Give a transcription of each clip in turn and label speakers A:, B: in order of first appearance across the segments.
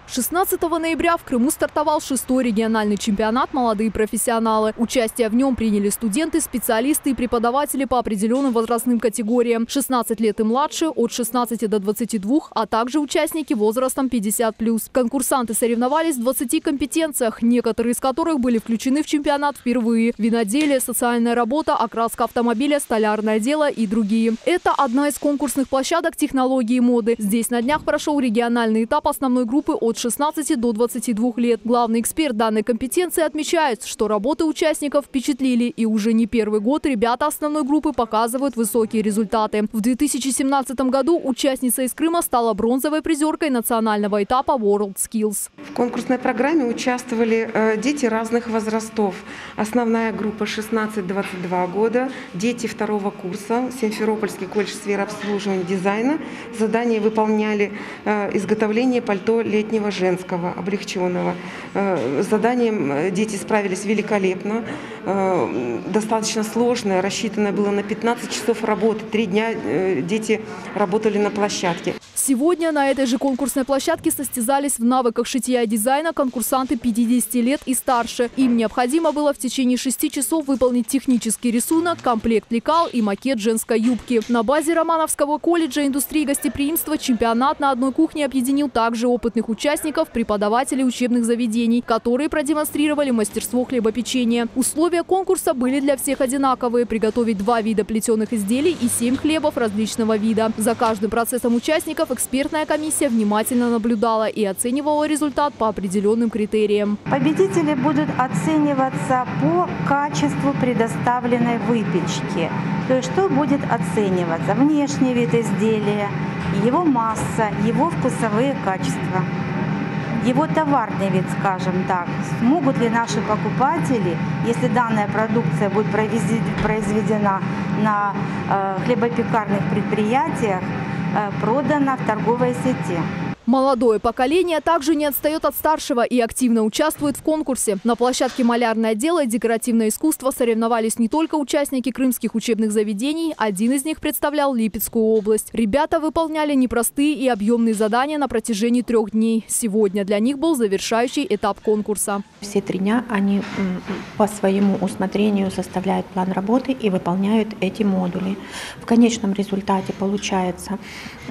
A: 16 ноября в Крыму стартовал 6-й региональный чемпионат «Молодые профессионалы». Участие в нем приняли студенты, специалисты и преподаватели по определенным возрастным категориям. 16 лет и младше, от 16 до 22, а также участники возрастом 50+. Конкурсанты соревновались в 20 компетенциях, некоторые из которых были включены в чемпионат впервые. Виноделие, социальная работа, окраска автомобиля, столярное дело и другие. Это одна из конкурсных площадок технологии моды. Здесь на днях прошел региональный этап основной группы от 16 до 22 лет. Главный эксперт данной компетенции отмечает, что работы участников впечатлили. И уже не первый год ребята основной группы показывают высокие результаты. В 2017 году участница из Крыма стала бронзовой призеркой национального этапа WorldSkills.
B: В конкурсной программе участвовали дети разных возрастов. Основная группа 16-22 года, дети второго курса, Симферопольский колледж сферы обслуживания дизайна. Задания выполняли изготовление пальто летнего женского, облегченного. С заданием дети справились великолепно. Достаточно сложное, рассчитанное было на 15 часов работы. 3 дня дети работали на площадке.
A: Сегодня на этой же конкурсной площадке состязались в навыках шитья и дизайна конкурсанты 50 лет и старше. Им необходимо было в течение 6 часов выполнить технический рисунок, комплект лекал и макет женской юбки. На базе Романовского колледжа индустрии гостеприимства чемпионат на одной кухне объединил также опытных участников, преподавателей учебных заведений, которые продемонстрировали мастерство хлебопечения. Условия конкурса были для всех одинаковые – приготовить 2 вида плетеных изделий и 7 хлебов различного вида. За каждым процессом участников экспертная комиссия внимательно наблюдала и оценивала результат по определенным критериям.
C: Победители будут оцениваться по качеству предоставленной выпечки. То есть что будет оцениваться? Внешний вид изделия, его масса, его вкусовые качества, его товарный вид, скажем так. Смогут ли наши покупатели, если данная продукция будет произведена на хлебопекарных предприятиях, продана в торговой сети.
A: Молодое поколение также не отстает от старшего и активно участвует в конкурсе. На площадке «Малярное дело» и «Декоративное искусство» соревновались не только участники крымских учебных заведений. Один из них представлял Липецкую область. Ребята выполняли непростые и объемные задания на протяжении 3 дней. Сегодня для них был завершающий этап конкурса.
D: Все 3 дня они по своему усмотрению составляют план работы и выполняют эти модули. В конечном результате получается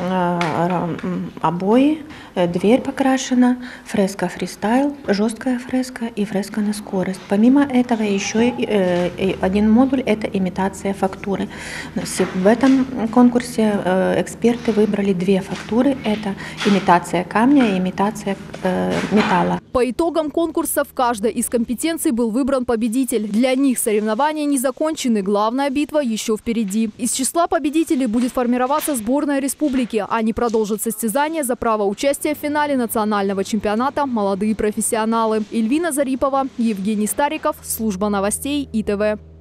D: обои, дверь покрашена, фреска фристайл, жесткая фреска и фреска на скорость. Помимо этого еще один модуль – это имитация фактуры. В этом конкурсе эксперты выбрали 2 фактуры – это имитация камня и имитация металла.
A: По итогам конкурса в каждой из компетенций был выбран победитель. Для них соревнования не закончены, главная битва еще впереди. Из числа победителей будет формироваться сборная республики. Они продолжат состязание за право участия в финале национального чемпионата «Молодые профессионалы». Эльвина Зарипова, Евгений Стариков, служба новостей ИТВ.